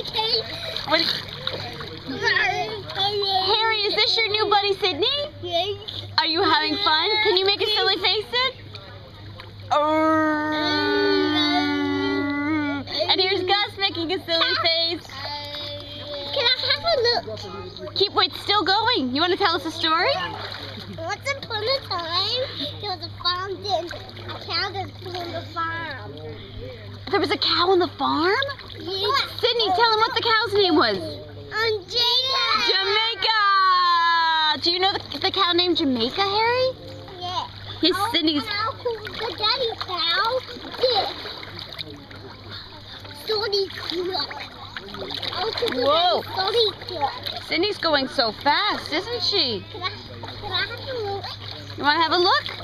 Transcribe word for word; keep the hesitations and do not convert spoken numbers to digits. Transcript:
What? Harry, is this your new buddy, Sydney? Yes. Are you having fun? Can you make a silly face, Sid? And here's Gus making a silly face. Can I have a look? Keep, wait, still going. You want to tell us a story? Once upon a time, there was a farm, then a cow that was on the farm. There was a cow on the farm? Yes. Sydney, tell him what the cow's name was. On Jamaica. Jamaica! Do you know the, the cow named Jamaica, Harry? Yeah. He's Oh, Sydney's. How cool the daddy cow did. Sorry, cook. Whoa. Sorry, cook. Sydney's going so fast, isn't she? Can I, can I have a look? You want to have a look?